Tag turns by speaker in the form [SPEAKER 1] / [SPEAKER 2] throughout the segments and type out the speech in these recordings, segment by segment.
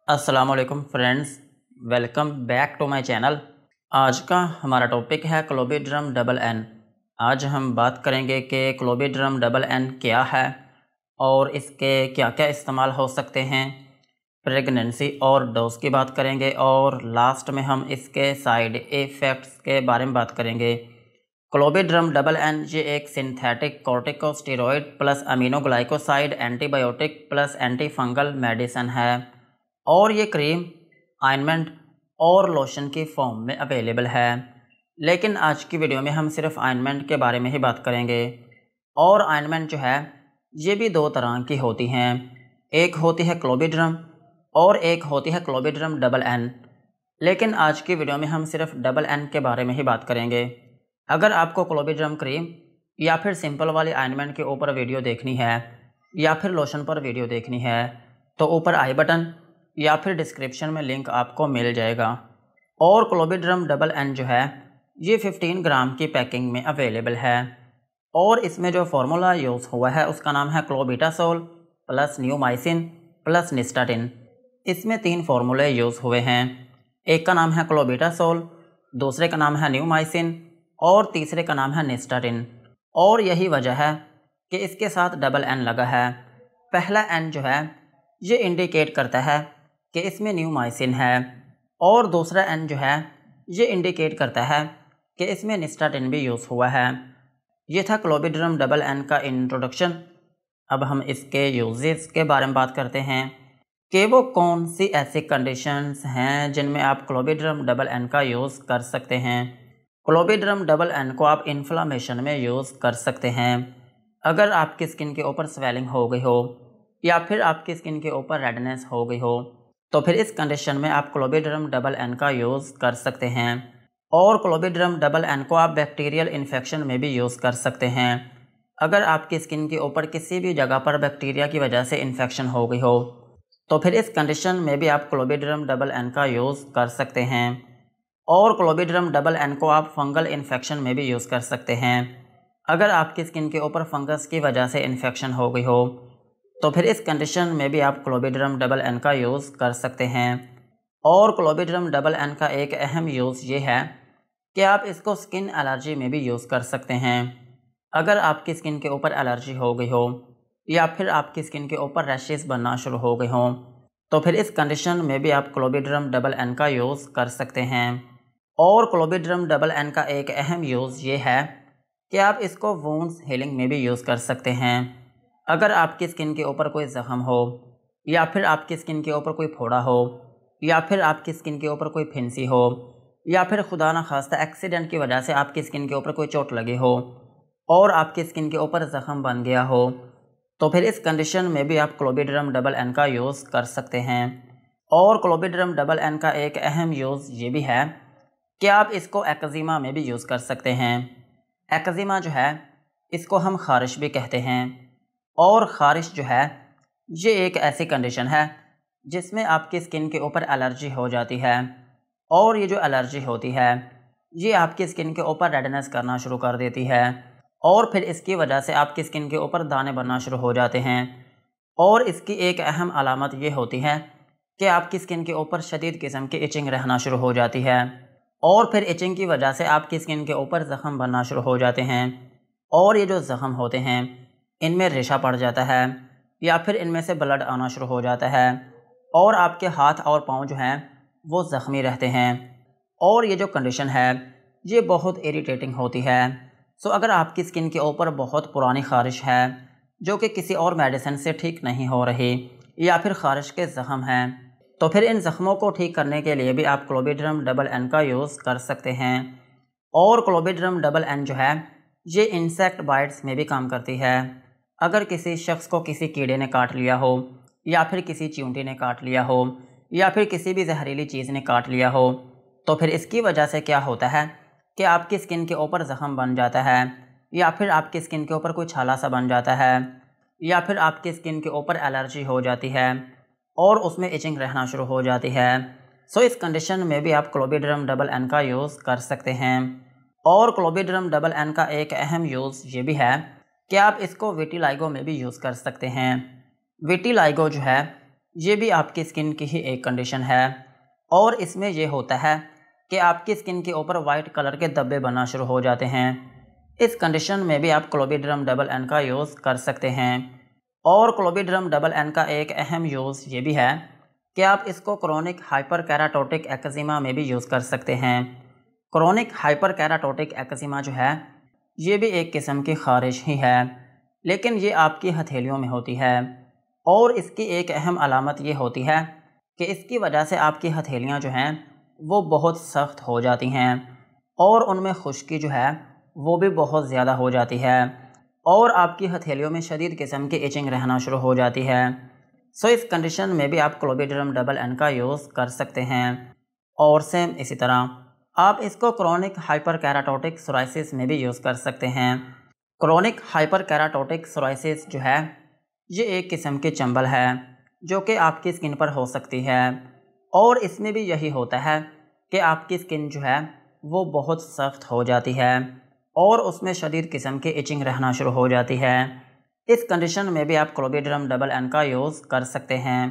[SPEAKER 1] अस्सलामुअलैकुम friends, welcome back to my channel. आज का हमारा टॉपिक है क्लोबेड्रम डबल एन। आज हम बात करेंगे कि क्लोबेड्रम डबल एन क्या है और इसके क्या क्या इस्तेमाल हो सकते हैं। प्रेगनेंसी और डोज की बात करेंगे और लास्ट में हम इसके साइड इफ़ेक्ट्स के बारे में बात करेंगे। क्लोबेड्रम डबल एन ये एक synthetic corticosteroid plus aminoglycoside antibiotic plus antifungal medicine है और ये क्रीम, ऑइंटमेंट और लोशन की फॉर्म में अवेलेबल है। लेकिन आज की वीडियो में हम सिर्फ ऑइंटमेंट के बारे में ही बात करेंगे। और ऑइंटमेंट जो है ये भी दो तरह की होती हैं, एक होती है क्लोबेड्रम और एक होती है क्लोबेड्रम डबल एन। लेकिन आज की वीडियो में हम सिर्फ डबल एन के बारे में ही बात करेंगे। अगर आपको क्लोबेड्रम क्रीम या फिर सिंपल वाली ऑइंटमेंट के ऊपर वीडियो देखनी है या फिर लोशन पर वीडियो देखनी है तो ऊपर आई बटन या फिर डिस्क्रिप्शन में लिंक आपको मिल जाएगा। और क्लोबेड्रम डबल एन जो है ये 15 ग्राम की पैकिंग में अवेलेबल है और इसमें जो फार्मूला यूज़ हुआ है उसका नाम है clobetasol plus neomycin plus nystatin. इसमें 3 फार्मूले यूज़ हुए हैं, एक का नाम है क्लोबेटासोल, दूसरे का नाम है नियोमाइसिन और तीसरे का नाम है निस्टाटिन। और यही वजह है कि इसके साथ डबल एन लगा है। पहला एन जो है ये इंडिकेट करता है कि इसमें नियोमाइसिन है और दूसरा एन जो है ये इंडिकेट करता है कि इसमें निस्टाटिन भी यूज़ हुआ है। ये था क्लोबेड्रम डबल एन का इंट्रोडक्शन। अब हम इसके यूजेस के बारे में बात करते हैं कि वो कौन सी ऐसी कंडीशंस हैं जिनमें आप क्लोबेड्रम डबल एन का यूज़ कर सकते हैं। क्लोबेड्रम डबल एन को आप इन्फ्लामेशन में यूज़ कर सकते हैं। अगर आपकी स्किन के ऊपर स्वेलिंग हो गई हो या फिर आपकी स्किन के ऊपर रेडनेस हो गई हो तो फिर इस कंडीशन में आप क्लोबेड्रम डबल एन का यूज़ कर सकते हैं। और क्लोबेड्रम डबल एन को आप बैक्टीरियल इन्फेक्शन में भी यूज़ कर सकते हैं। अगर आपकी स्किन के ऊपर किसी भी जगह पर बैक्टीरिया की वजह से इन्फेक्शन हो गई हो तो फिर इस कंडीशन में भी आप क्लोबेड्रम डबल एन का यूज़ कर सकते हैं। और क्लोबेड्रम डबल एन को आप फंगल इन्फेक्शन में भी यूज़ कर सकते हैं। अगर आपकी स्किन के ऊपर फंगस की वजह से इन्फेक्शन हो गई हो तो फिर इस कंडीशन में भी आप क्लोबेड्रम डबल एन का यूज़ कर सकते हैं। और क्लोबेड्रम डबल एन का एक अहम यूज़ ये है कि आप इसको स्किन एलर्जी में भी यूज़ कर सकते हैं। अगर आपकी स्किन के ऊपर एलर्जी हो गई हो या फिर आपकी स्किन के ऊपर रैशेस बनना शुरू हो गए हों तो फिर इस कंडीशन में भी आप क्लोबेड्रम डबल एन का यूज़ कर सकते हैं। और क्लोबेड्रम डबल एन का एक अहम यूज़ ये है कि आप इसको वुंड्स हीलिंग में भी यूज़ कर सकते हैं। अगर आपकी स्किन के ऊपर कोई ज़ख्म हो या फिर आपकी स्किन के ऊपर कोई फोड़ा हो या फिर आपकी स्किन के ऊपर कोई फिंसी हो या फिर खुदा न खास्ता एक्सीडेंट की वजह से आपकी स्किन के ऊपर कोई चोट लगी हो और आपकी स्किन के ऊपर ज़ख्म बन गया हो तो फिर इस कंडीशन में भी आप क्लोबेड्रम डबल एन का यूज़ कर सकते हैं। और क्लोबेड्रम डबल एन का एक अहम यूज़ ये भी है कि आप इसको एक्जिमा में भी यूज़ कर सकते हैं। एक्जिमा जो है इसको हम ख़ारिश भी कहते हैं और ख़ारिश जो है ये एक ऐसी कंडीशन है जिसमें आपकी स्किन के ऊपर एलर्जी हो जाती है और ये जो एलर्जी होती है ये आपकी स्किन के ऊपर रेडनेस करना शुरू कर देती है और फिर इसकी वजह से आपकी स्किन के ऊपर दाने बनना शुरू हो जाते हैं। और इसकी एक अहम अलामत ये होती है कि आपकी स्किन के ऊपर शदीद किस्म की इचिंग रहना शुरू हो जाती है और फिर इचिंग की वजह से आपकी स्किन के ऊपर ज़ख़म बनना शुरू हो जाते हैं और ये जो ज़ख़म होते हैं इनमें रेशा पड़ जाता है या फिर इनमें से ब्लड आना शुरू हो जाता है और आपके हाथ और पाँव जो हैं वो ज़ख्मी रहते हैं और ये जो कंडीशन है ये बहुत इरिटेटिंग होती है। सो अगर आपकी स्किन के ऊपर बहुत पुरानी ख़ारिश है जो कि किसी और मेडिसिन से ठीक नहीं हो रही या फिर ख़ारिश के ज़ख़म हैं तो फिर इन ज़ख़मों को ठीक करने के लिए भी आप क्लोबेड्रम डबल एन का यूज़ कर सकते हैं। और क्लोबेड्रम डबल एन जो है ये इंसेक्ट बाइट्स में भी काम करती है। अगर किसी शख्स को किसी कीड़े ने काट लिया हो या फिर किसी चींटी ने काट लिया हो या फिर किसी भी जहरीली चीज़ ने काट लिया हो तो फिर इसकी वजह से क्या होता है कि आपकी स्किन के ऊपर ज़ख़म बन जाता है या फिर आपकी स्किन के ऊपर कोई छाला सा बन जाता है या फिर आपकी स्किन के ऊपर एलर्जी हो जाती है और उसमें इचिंग रहना शुरू हो जाती है। सो इस कंडीशन में भी आप क्लोबेड्रम डबल एन का यूज़ कर सकते हैं। और क्लोबेड्रम डबल एन का एक अहम यूज़ ये भी है कि आप इसको विटिलाइगो में भी यूज़ कर सकते हैं। विटिलाइगो जो है ये भी आपकी स्किन की ही एक कंडीशन है और इसमें ये होता है कि आपकी स्किन के ऊपर वाइट कलर के धब्बे बनना शुरू हो जाते हैं। इस कंडीशन में भी आप क्लोबेड्रम डबल एन का यूज़ कर सकते हैं। और क्लोबेड्रम डबल एन का एक अहम यूज़ ये भी है कि आप इसको क्रोनिक हाइपर केराटोटिक एक्जिमा में भी यूज़ कर सकते हैं। क्रोनिक हाइपर केराटोटिक एक्जिमा जो है ये भी एक किस्म की ख़ारिश ही है, लेकिन ये आपकी हथेलियों में होती है और इसकी एक अहम अलामत ये होती है कि इसकी वजह से आपकी हथेलियाँ जो हैं वो बहुत सख्त हो जाती हैं और उनमें खुश्की जो है वो भी बहुत ज़्यादा हो जाती है और आपकी हथेलियों में शदीद किस्म की इचिंग रहना शुरू हो जाती है। सो इस कंडीशन में भी आप क्लोबेड्रम डबल एन का यूज़ कर सकते हैं। और सेम इसी तरह आप इसको क्रोनिक हाइपर केराटोटिक सोराइसिस में भी यूज़ कर सकते हैं। क्रोनिक हाइपर केराटोटिक सोराइसिस जो है ये एक किस्म की चंबल है जो कि आपकी स्किन पर हो सकती है और इसमें भी यही होता है कि आपकी स्किन जो है वो बहुत सख्त हो जाती है और उसमें शदीद किस्म की इचिंग रहना शुरू हो जाती है। इस कंडीशन में भी आप क्लोबेड्रम डबल एन का यूज़ कर सकते हैं।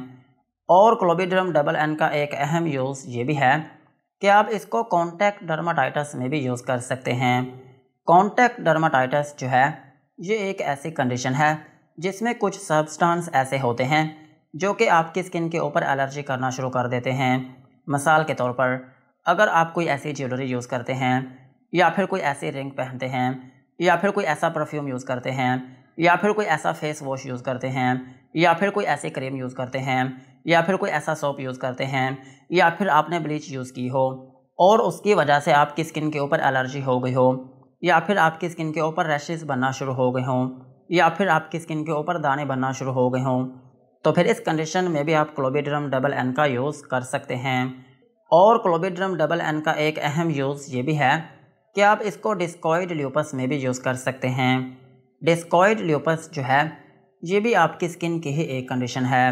[SPEAKER 1] और क्लोबेड्रम डबल एन का एक अहम यूज़ ये भी है कि आप इसको कॉन्टैक्ट डर्माटाइटिस में भी यूज़ कर सकते हैं। कॉन्टैक्ट डर्माटाइटिस जो है ये एक ऐसी कंडीशन है जिसमें कुछ सब्सटेंस ऐसे होते हैं जो कि आपकी स्किन के ऊपर एलर्जी करना शुरू कर देते हैं। मिसाल के तौर पर अगर आप कोई ऐसी ज्वेलरी यूज़ करते हैं या फिर कोई ऐसी रिंग पहनते हैं या फिर कोई ऐसा परफ्यूम यूज़ करते हैं या फिर कोई ऐसा फेस वॉश यूज़ करते हैं या फिर कोई ऐसी क्रीम यूज़ करते हैं या फिर कोई ऐसा सोप यूज़ करते हैं या फिर आपने ब्लीच यूज़ की हो और उसकी वजह से आपकी स्किन के ऊपर एलर्जी हो गई हो या फिर आपकी स्किन के ऊपर रैशेस बनना शुरू हो गए हों या फिर आपकी स्किन के ऊपर दाने बनना शुरू हो गए हों, तो फिर इस कंडीशन में भी आप क्लोबेड्रम डबल एन का यूज़ कर सकते हैं। और क्लोबेड्रम डबल एन का एक अहम यूज़ ये भी है कि आप इसको डिस्कॉइड ल्यूपस में भी यूज़ कर सकते हैं। डिस्कॉइड ल्यूपस जो है ये भी आपकी स्किन की ही एक कंडीशन है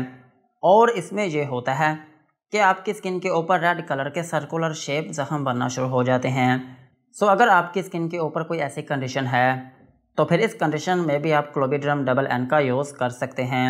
[SPEAKER 1] और इसमें ये होता है कि आपकी स्किन के ऊपर रेड कलर के सर्कुलर शेप ज़ख्म बनना शुरू हो जाते हैं। सो अगर आपकी स्किन के ऊपर कोई ऐसी कंडीशन है तो फिर इस कंडीशन में भी आप क्लोबेड्रम डबल एन का यूज़ कर सकते हैं।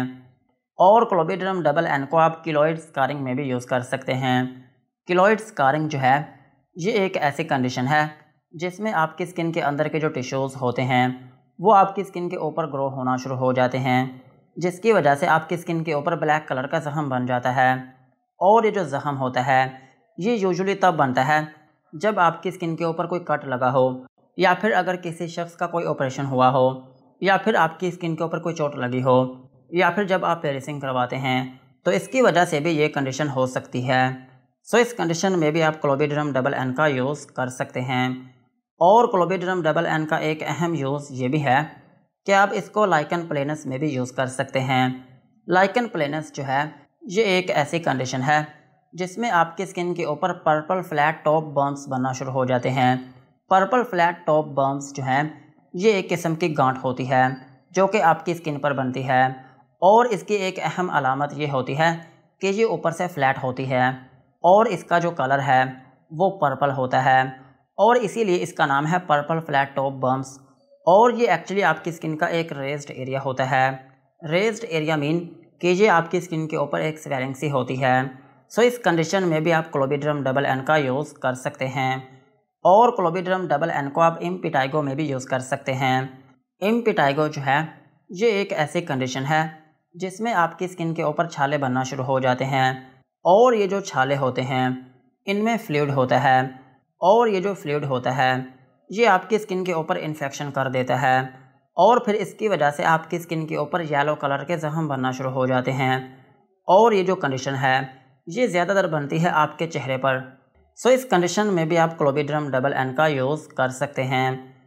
[SPEAKER 1] और क्लोबेड्रम डबल एन को आप किलोइड स्कारिंग में भी यूज़ कर सकते हैं। किलोइड स्कारिंग जो है ये एक ऐसी कंडीशन है जिसमें आपकी स्किन के अंदर के जो टिश्यूज़ होते हैं वो आपकी स्किन के ऊपर ग्रो होना शुरू हो जाते हैं, जिसकी वजह से आपकी स्किन के ऊपर ब्लैक कलर का ज़ख्म बन जाता है। और ये जो ज़ख्म होता है ये यूजुअली तब बनता है जब आपकी स्किन के ऊपर कोई कट लगा हो या फिर अगर किसी शख्स का कोई ऑपरेशन हुआ हो या फिर आपकी स्किन के ऊपर कोई चोट लगी हो या फिर जब आप पेरिसिंग करवाते हैं तो इसकी वजह से भी ये कंडीशन हो सकती है। सो इस कंडीशन में भी आप क्लोबेड्रम डबल एन का यूज़ कर सकते हैं। और क्लोबेड्रम डबल एन का एक अहम यूज़ ये भी है कि आप इसको लाइकन प्लेनस में भी यूज़ कर सकते हैं। लाइकन प्लेनस जो है ये एक ऐसी कंडीशन है जिसमें आपकी स्किन के ऊपर पर्पल फ्लैट टॉप बम्प्स बनना शुरू हो जाते हैं। पर्पल फ्लैट टॉप बम्प्स जो हैं ये एक किस्म की गांठ होती है जो कि आपकी स्किन पर बनती है और इसकी एक अहम अलामत ये होती है कि ये ऊपर से फ्लैट होती है और इसका जो कलर है वो पर्पल होता है और इसीलिए इसका नाम है पर्पल फ्लैट टॉप बम्प्स। और ये एक्चुअली आपकी स्किन का एक रेज्ड एरिया होता है। रेज्ड एरिया मीन कि ये आपकी स्किन के ऊपर एक स्वेलिंग सी होती है। सो इस कंडीशन में भी आप क्लोबेड्रम डबल एन का यूज़ कर सकते हैं। और क्लोबेड्रम डबल एन को आप इम्पिटाइगो में भी यूज़ कर सकते हैं। इम्पिटाइगो जो है ये एक ऐसी कंडीशन है जिसमें आपकी स्किन के ऊपर छाले बनना शुरू हो जाते हैं और ये जो छाले होते हैं इनमें फ्लूइड होता है और ये जो फ्लूइड होता है ये आपकी स्किन के ऊपर इन्फेक्शन कर देता है और फिर इसकी वजह से आपकी स्किन के ऊपर येलो कलर के ज़ख्म बनना शुरू हो जाते हैं और ये जो कंडीशन है ये ज़्यादातर बनती है आपके चेहरे पर। सो इस कंडीशन में भी आप क्लोबेड्रम डबल एन का यूज़ कर सकते हैं।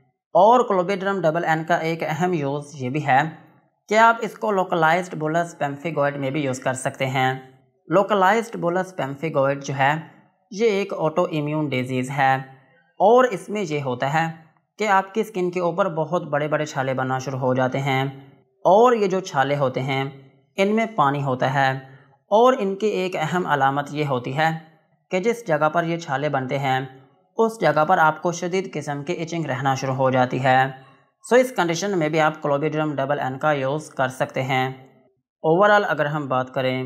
[SPEAKER 1] और क्लोबेड्रम डबल एन का एक अहम यूज़ ये भी है कि आप इसको लोकलाइज्ड बुलस पेम्फिगोइड में भी यूज़ कर सकते हैं। लोकलाइज्ड बुलस पेम्फिगोइड जो है ये एक ऑटो इम्यून डिजीज़ है और इसमें ये होता है कि आपकी स्किन के ऊपर बहुत बड़े बड़े छाले बनना शुरू हो जाते हैं और ये जो छाले होते हैं इनमें पानी होता है और इनकी एक अहम अलामत ये होती है कि जिस जगह पर ये छाले बनते हैं उस जगह पर आपको शदीद किस्म की इचिंग रहना शुरू हो जाती है। सो इस कंडीशन में भी आप क्लोबेड्रम डबल एन का यूज़ कर सकते हैं। ओवरऑल अगर हम बात करें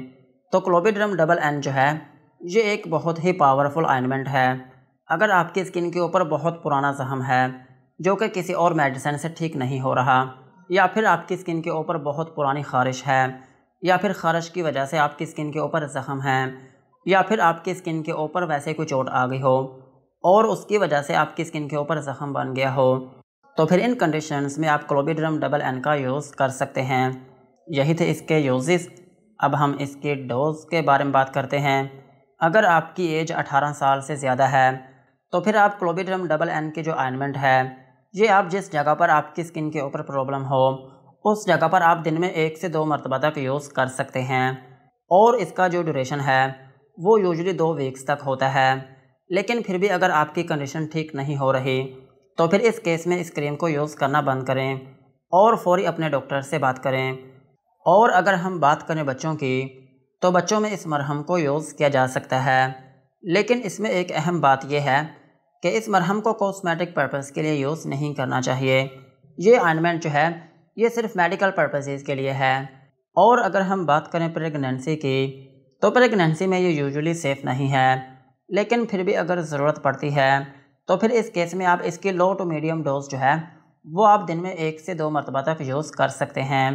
[SPEAKER 1] तो क्लोबेड्रम डबल एन जो है ये एक बहुत ही पावरफुल ऑइंटमेंट है। अगर आपकी स्किन के ऊपर बहुत पुराना जख्म है जो कि किसी और मेडिसिन से ठीक नहीं हो रहा, या फिर आपकी स्किन के ऊपर बहुत पुरानी ख़ारिश है, या फिर ख़ारिश की वजह से आपकी स्किन के ऊपर ज़ख्म है, या फिर आपकी स्किन के ऊपर वैसे कोई चोट आ गई हो और उसकी वजह से आपकी स्किन के ऊपर ज़ख्म बन गया हो, तो फिर इन कंडीशंस में आप क्लोबेड्रम डबल एन का यूज़ कर सकते हैं। यही थे इसके यूजेस। अब हम इसके डोज के बारे में बात करते हैं। अगर आपकी एज 18 साल से ज़्यादा है तो फिर आप क्लोबेड्रम डबल एन की जो ऑइंटमेंट है ये आप जिस जगह पर आपकी स्किन के ऊपर प्रॉब्लम हो उस जगह पर आप दिन में 1 से 2 मरतबा तक यूज़ कर सकते हैं। और इसका जो ड्यूरेशन है वो यूजुअली 2 वीक्स तक होता है। लेकिन फिर भी अगर आपकी कंडीशन ठीक नहीं हो रही तो फिर इस केस में इस क्रीम को यूज़ करना बंद करें और फौरी अपने डॉक्टर से बात करें। और अगर हम बात करें बच्चों की, तो बच्चों में इस मरहम को यूज़ किया जा सकता है, लेकिन इसमें एक अहम बात यह है कि इस मरहम को कॉस्मेटिक पर्पज़ के लिए यूज़ नहीं करना चाहिए। ये ऑइंटमेंट जो है ये सिर्फ मेडिकल पर्पसेस के लिए है। और अगर हम बात करें प्रेगनेंसी की, तो प्रेगनेंसी में ये यूजुअली सेफ़ नहीं है, लेकिन फिर भी अगर ज़रूरत पड़ती है तो फिर इस केस में आप इसकी लो टू मीडियम डोज जो है वो आप दिन में 1 से 2 मरतबा तक यूज़ कर सकते हैं।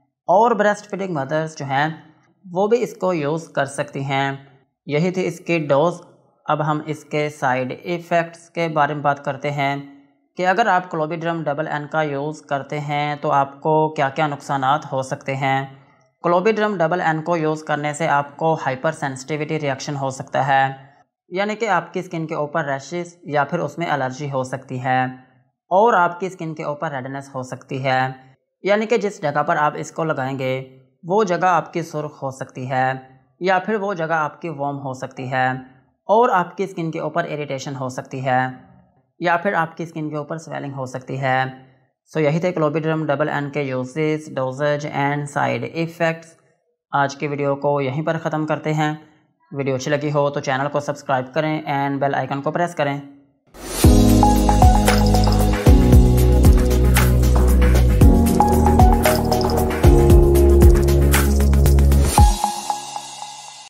[SPEAKER 1] और ब्रेस्ट फीडिंग मदर्स जो हैं वो भी इसको यूज़ कर सकती हैं। यही थी इसकी डोज। अब हम इसके साइड इफ़ेक्ट्स के बारे में बात करते हैं कि अगर आप क्लोबेड्रम डबल एन का यूज़ करते हैं तो आपको क्या क्या नुकसानात हो सकते हैं। क्लोबेड्रम डबल एन को यूज़ करने से आपको हाइपर सेंसिटिविटी रिएक्शन हो सकता है, यानी कि आपकी स्किन के ऊपर रैशेस या फिर उसमें एलर्जी हो सकती है, और आपकी स्किन के ऊपर रेडनेस हो सकती है, यानी कि जिस जगह पर आप इसको लगाएंगे वो जगह आपकी सुर्ख हो सकती है, या फिर वो जगह आपकी वार्म हो सकती है, और आपकी स्किन के ऊपर इरिटेशन हो सकती है, या फिर आपकी स्किन के ऊपर स्वेलिंग हो सकती है। सो यही थे क्लोबेड्रम डबल एन के uses, doses and side effects. आज की वीडियो को यहीं पर ख़त्म करते हैं। वीडियो अच्छी लगी हो तो चैनल को सब्सक्राइब करें एंड बेल आइकन को प्रेस करें।